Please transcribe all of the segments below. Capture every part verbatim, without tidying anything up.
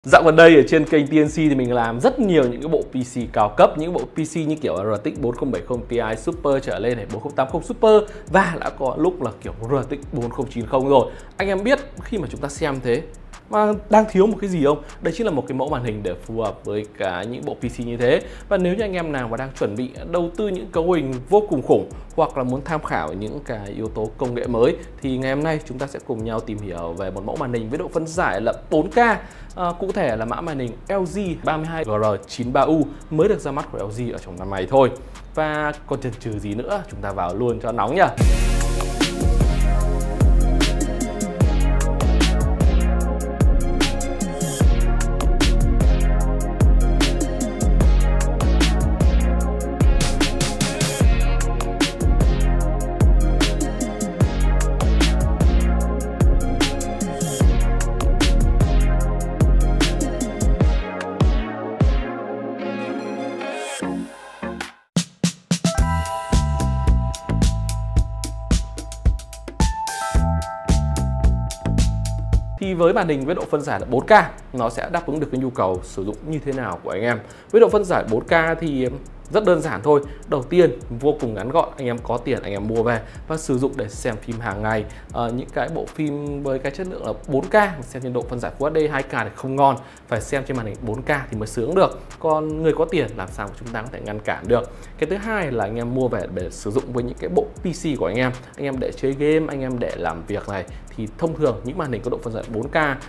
Dạo gần đây ở trên kênh tê en xê thì mình làm rất nhiều những cái bộ pê xê cao cấp, những bộ pê xê như kiểu rờ tê ích bốn không bảy không Ti Super trở lên này, bốn không tám không Super, và đã có lúc là kiểu rờ tê ích bốn không chín không rồi. Anh em biết khi mà chúng ta xem thế mà đang thiếu một cái gì không? Đây chính là một cái mẫu màn hình để phù hợp với cả những bộ pê xê như thế. Và nếu như anh em nào mà đang chuẩn bị đầu tư những cấu hình vô cùng khủng, hoặc là muốn tham khảo những cái yếu tố công nghệ mới, thì ngày hôm nay chúng ta sẽ cùng nhau tìm hiểu về một mẫu màn hình với độ phân giải là bốn K. À, cụ thể là mã màn hình L G ba mươi hai G R chín ba U mới được ra mắt của L G ở trong năm này thôi. Và còn chần chừ gì nữa, chúng ta vào luôn cho nóng nhá. Thì với màn hình với độ phân giải là bốn K, nó sẽ đáp ứng được cái nhu cầu sử dụng như thế nào của anh em. Với độ phân giải bốn K thì rất đơn giản thôi. Đầu tiên vô cùng ngắn gọn, anh em có tiền anh em mua về và sử dụng để xem phim hàng ngày. À, những cái bộ phim với cái chất lượng là bốn K xem trên độ phân giải Full hát đê hai K thì không ngon, phải xem trên màn hình bốn K thì mới sướng được. Còn người có tiền làm sao mà chúng ta có thể ngăn cản được. Cái thứ hai là anh em mua về để sử dụng với những cái bộ pê xê của anh em, anh em để chơi game, anh em để làm việc này, thì thông thường những màn hình có độ phân giải bốn K à,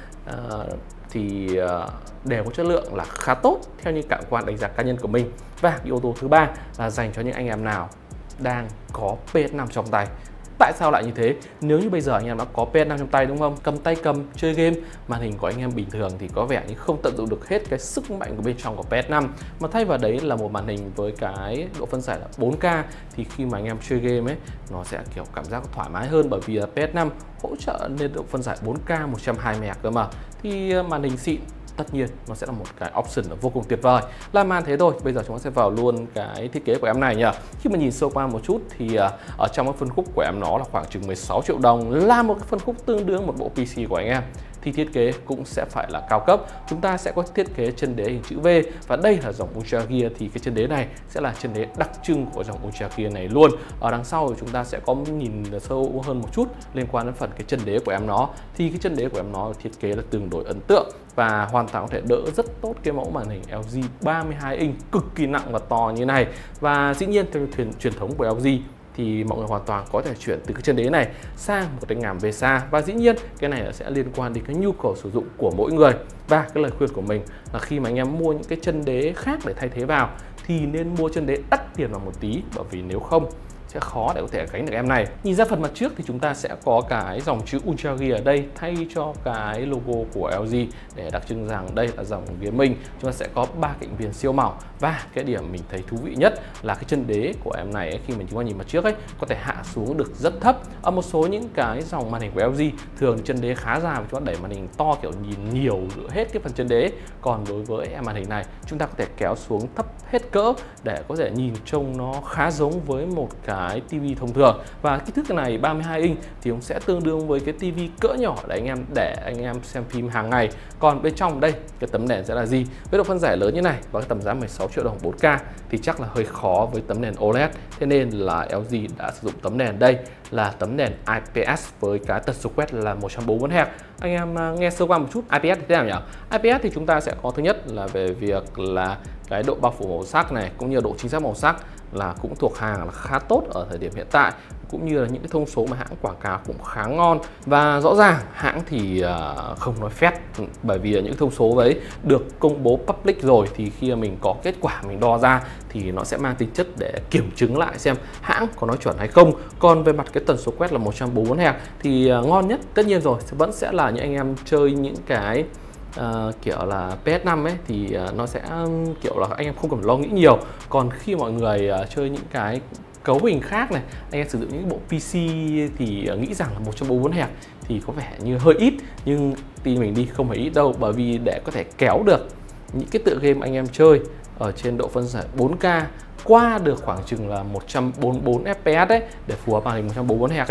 thì đều có chất lượng là khá tốt theo như cảm quan đánh giá cá nhân của mình. Và yếu tố thứ ba là dành cho những anh em nào đang có pê ét năm trong tay. Tại sao lại như thế? Nếu như bây giờ anh em đã có pê ét năm trong tay, đúng không? Cầm tay cầm chơi game, màn hình của anh em bình thường thì có vẻ như không tận dụng được hết cái sức mạnh của bên trong của pê ét năm, mà thay vào đấy là một màn hình với cái độ phân giải là bốn K, thì khi mà anh em chơi game ấy, nó sẽ kiểu cảm giác thoải mái hơn, bởi vì là pê ét năm hỗ trợ lên độ phân giải bốn K một trăm hai mươi héc cơ mà. Thì màn hình xịn tất nhiên nó sẽ là một cái option vô cùng tuyệt vời. Là màn thế thôi. Bây giờ chúng ta sẽ vào luôn cái thiết kế của em này nhỉ. Khi mà nhìn sơ qua một chút thì ở trong cái phân khúc của em nó là khoảng chừng mười sáu triệu đồng, là một cái phân khúc tương đương một bộ pê xê của anh em. Thì thiết kế cũng sẽ phải là cao cấp. Chúng ta sẽ có thiết kế chân đế hình chữ V, và đây là dòng Ultra Gear, thì cái chân đế này sẽ là chân đế đặc trưng của dòng Ultra Gear này luôn. Ở đằng sau thì chúng ta sẽ có nhìn sâu hơn một chút liên quan đến phần cái chân đế của em nó. Thì cái chân đế của em nó thiết kế là tương đối ấn tượng và hoàn toàn có thể đỡ rất tốt cái mẫu màn hình L G ba mươi hai inch cực kỳ nặng và to như này. Và dĩ nhiên theo truyền, truyền thống của L G thì mọi người hoàn toàn có thể chuyển từ cái chân đế này sang một cái ngàm về xa, và dĩ nhiên cái này sẽ liên quan đến cái nhu cầu sử dụng của mỗi người. Và cái lời khuyên của mình là khi mà anh em mua những cái chân đế khác để thay thế vào thì nên mua chân đế đắt tiền vào một tí, bởi vì nếu không sẽ khó để có thể gánh được em này. Nhìn ra phần mặt trước thì chúng ta sẽ có cái dòng chữ Ultra Gear ở đây thay cho cái logo của L G để đặc trưng rằng đây là dòng gaming. Chúng ta sẽ có ba cạnh viền siêu mỏng, và cái điểm mình thấy thú vị nhất là cái chân đế của em này ấy, khi mình chúng ta nhìn mặt trước ấy có thể hạ xuống được rất thấp. Ở một số những cái dòng màn hình của L G thường chân đế khá dài và chúng ta đẩy màn hình to kiểu nhìn nhiều hết cái phần chân đế. Còn đối với em màn hình này chúng ta có thể kéo xuống thấp hết cỡ để có thể nhìn trông nó khá giống với một cái cái tivi thông thường. Và kích thước này ba mươi hai inch thì cũng sẽ tương đương với cái tivi cỡ nhỏ để anh em để anh em xem phim hàng ngày. Còn bên trong đây cái tấm đèn sẽ là gì? Với độ phân giải lớn như này và cái tầm giá mười sáu triệu đồng bốn K thì chắc là hơi khó với tấm đèn ô lét. Thế nên là L G đã sử dụng tấm đèn đây là tấm đèn I P S với cái tần số quét là một trăm bốn mươi héc. Anh em nghe sơ qua một chút I P S thì thế nào nhỉ? I P S thì chúng ta sẽ có thứ nhất là về việc là cái độ bao phủ màu sắc này cũng như độ chính xác màu sắc là cũng thuộc hàng là khá tốt ở thời điểm hiện tại, cũng như là những cái thông số mà hãng quảng cáo cũng khá ngon. Và rõ ràng hãng thì uh, không nói phét, bởi vì những thông số đấy được công bố public rồi, thì khi mà mình có kết quả mình đo ra thì nó sẽ mang tính chất để kiểm chứng lại xem hãng có nói chuẩn hay không. Còn về mặt cái tần số quét là một trăm bốn mươi héc thì uh, ngon nhất tất nhiên rồi vẫn sẽ là những anh em chơi những cái Uh, kiểu là P S năm ấy thì uh, nó sẽ um, kiểu là anh em không cần lo nghĩ nhiều. Còn khi mọi người uh, chơi những cái cấu hình khác này, anh em sử dụng những bộ pê xê thì uh, nghĩ rằng là một trăm bốn mươi héc thì có vẻ như hơi ít, nhưng tin mình đi, không phải ít đâu, bởi vì để có thể kéo được những cái tựa game anh em chơi ở trên độ phân giải bốn K qua được khoảng chừng là một trăm bốn mươi bốn F P S đấy, để phù hợp màn hình một trăm bốn mươi bốn héc ấy,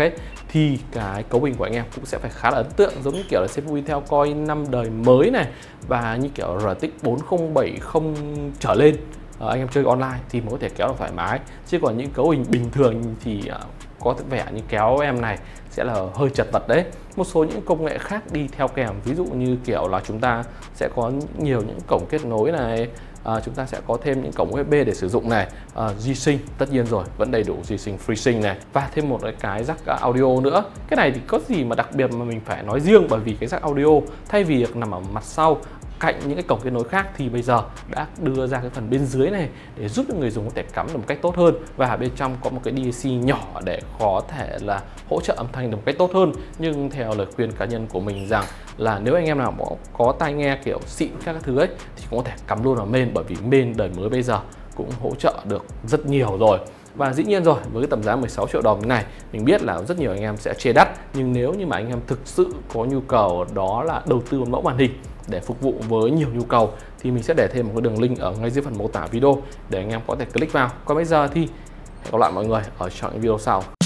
thì cái cấu hình của anh em cũng sẽ phải khá là ấn tượng, giống như kiểu là xê pê u Intel Core i năm đời mới này, và như kiểu rờ tê ích bốn không bảy không trở lên. À, anh em chơi online thì mới có thể kéo được thoải mái, chứ còn những cấu hình bình thường thì uh, có vẻ như kéo em này sẽ là hơi chật vật đấy. Một số những công nghệ khác đi theo kèm, ví dụ như kiểu là chúng ta sẽ có nhiều những cổng kết nối này, à, chúng ta sẽ có thêm những cổng u ét bê để sử dụng này, à, G-Sync tất nhiên rồi, vẫn đầy đủ G-Sync, FreeSync này, và thêm một cái jack audio nữa. Cái này thì có gì mà đặc biệt mà mình phải nói riêng, bởi vì cái jack audio thay vì nằm ở mặt sau cạnh những cái cổng kết nối khác thì bây giờ đã đưa ra cái phần bên dưới này để giúp cho người dùng có thể cắm được một cách tốt hơn, và bên trong có một cái đê a xê nhỏ để có thể là hỗ trợ âm thanh được một cách tốt hơn. Nhưng theo lời khuyên cá nhân của mình rằng là nếu anh em nào có, có tai nghe kiểu xịn các thứ ấy thì cũng có thể cắm luôn vào main, bởi vì main đời mới bây giờ cũng hỗ trợ được rất nhiều rồi. Và dĩ nhiên rồi, với cái tầm giá mười sáu triệu đồng như này, mình biết là rất nhiều anh em sẽ chê đắt, nhưng nếu như mà anh em thực sự có nhu cầu đó là đầu tư một mẫu màn hình để phục vụ với nhiều nhu cầu thì mình sẽ để thêm một cái đường link ở ngay dưới phần mô tả video để anh em có thể click vào. Còn bây giờ thì hẹn gặp lại mọi người ở trong những video sau.